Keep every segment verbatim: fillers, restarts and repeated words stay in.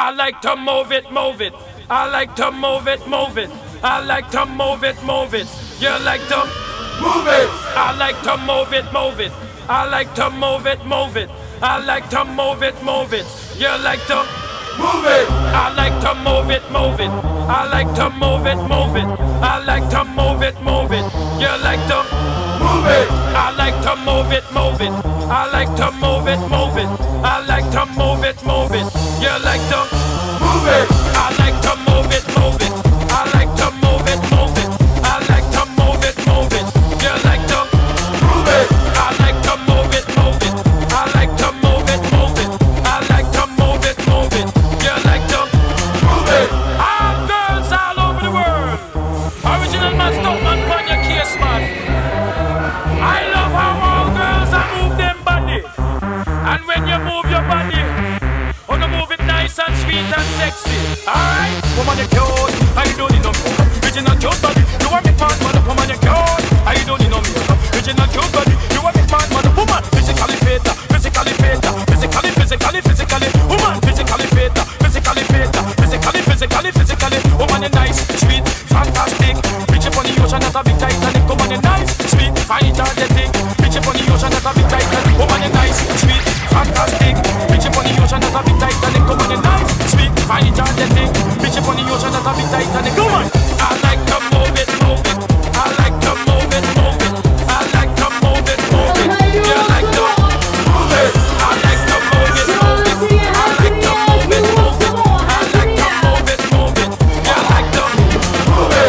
I like to move it, move it. I like to move it, move it. I like to move it, move it. You like to move it. I like to move it, move it. I like to move it, move it. I like to move it, move it. You like to move it. I like to move it, move it. I like to move it, move it. I like to move it, move it. You like to move it. I like to move it, move it. I like to move it, move it. I like to move it, move it. You like to move it. I like to move it, move it. I like to move it, move it. I like to move it, move it. You like to move it. I like to move it, move it. I like to move it, move it. I like to move it, move it. You like to move it. All girls all over the world. Original man, stop man, run your case, man. I love how all girls are move them body. And when you move your body, oh, you move it nice and sweet and sexy. Alright? Woman, you cute. I don't need no makeup. Original cute body. You want me fast, mother. Woman, you cute. I don't need no makeup. Original cute body. You want me fast, mother. Woman, physically fit. Physically fit. Physically, physically, physically. Woman, physically fit. Physically fit. Physically, physically, physically. Woman, you nice, sweet, fantastic. Bitch up on the ocean as a big Titanic. Woman, you nice, sweet, fine, energetic. Bitch up on the ocean as a big Titanic. Woman, you nice, sweet, fantastic. Bitch up on the ocean as a big Titanic. Woman, you nice, sweet, fine, energetic. Bitch up on the ocean as a big Titanic. Woman, I like to move it, move it. I like to move it, move it. I like to move it, move it. You like to move it. I like to move it, move it. I like to move it, move it. I like to move it, move it. You like to move it.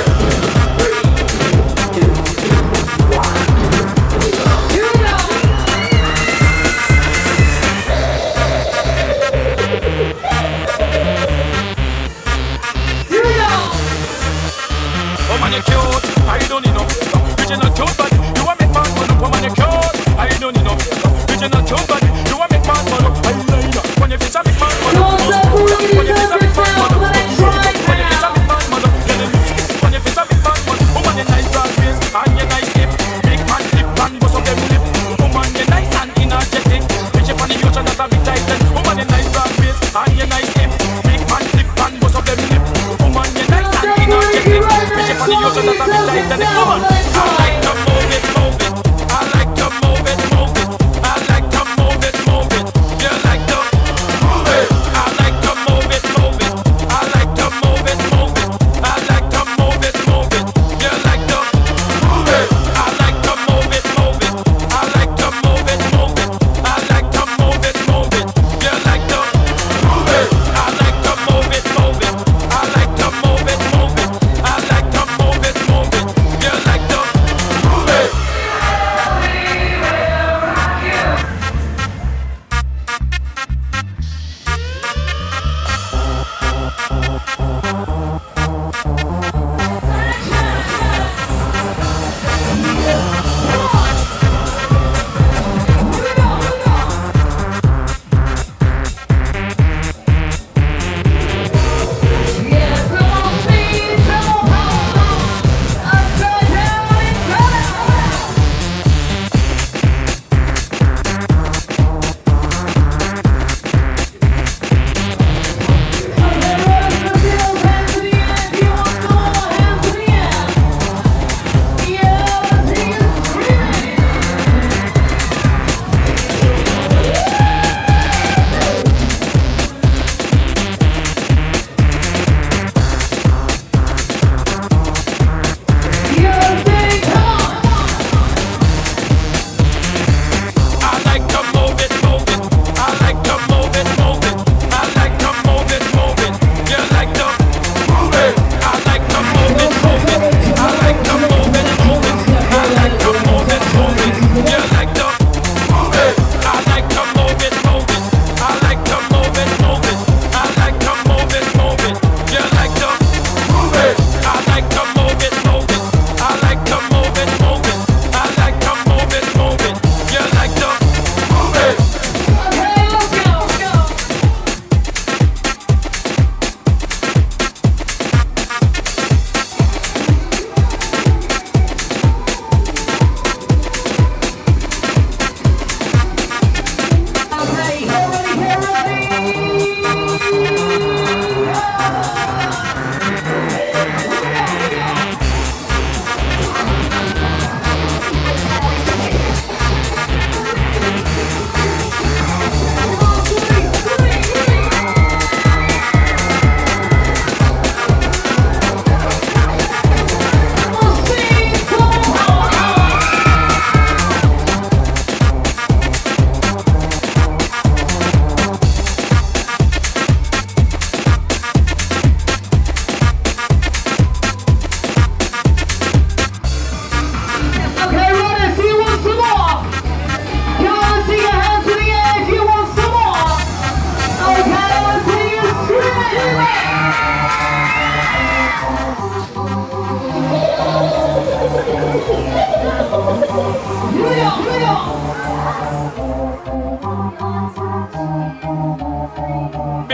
Woman, you cute, I don't need no makeup. Original cute body, you want me fast, man. Woman, you cute, I don't need no makeup. Original cute body, you want me fast, man. I like that. When you face a big man, man. When you face a big man, man. When you face a big man, man. When you face a big man, man. Woman, you nice broad face and you nice hip. Big man flip and bust up them lip. Woman, you nice and energetic. Bitch up on the ocean as a big titan. Woman, you nice broad face and you nice hip. Big man flip and bust up them lip. Woman, you nice and energetic. On the ocean that's a big Titanic. Woman, I like to move it, move it. I like to move it, move it. I like to move it, move it. You like to move it. I like to move it, move it. I like to move it, move it. I like to move it, move it. You like to move it. I like to move it, move it. I like to move it, move it. I like to move it, move it. You like to move it. I like to move it, move it. I like to move it, move it. I like to move it, move it. You like to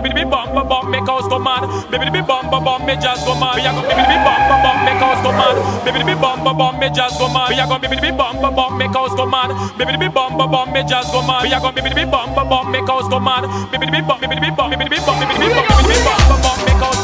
bibbidi bip bum bum bum, make house go mad. Bibbidi bip bum bum bum, me just go mad. We a go bibbidi bip bum bum bum, make house go mad. Bibbidi bip bum bum bum, me just go mad. We a go bibbidi bip bum bum bum, make house go mad. Bibbidi bip bum bum bum, me just go mad. We a go bibbidi bip bum bum bum, make house go mad. Bibbidi bip bum, bibbidi bip bum, bibbidi bip bum, bibbidi bip bum, bibbidi bip bum bum bum, make house